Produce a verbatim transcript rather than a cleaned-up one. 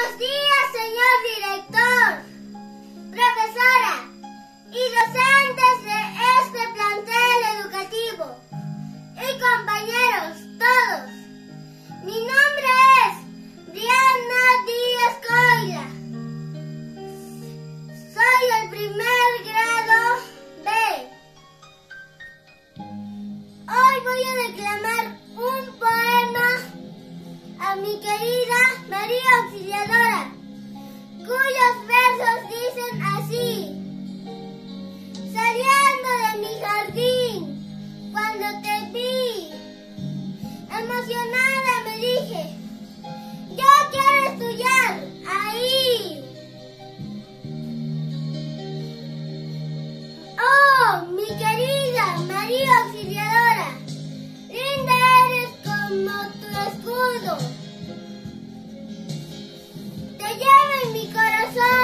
Buenos días, señor director, profesora y docentes de este plantel educativo y compañeros todos. Mi nombre es Diana Díaz Coila. Soy el primer grado B. Hoy voy a declamar un poema a mi querida María Auxiliadora, cuyos versos dicen así. Saliendo de mi jardín, cuando te vi, emocionada me dije, yo quiero estudiar ahí. Oh, mi querida María Auxiliadora, linda eres como tu escudo. Te llevo en mi corazón.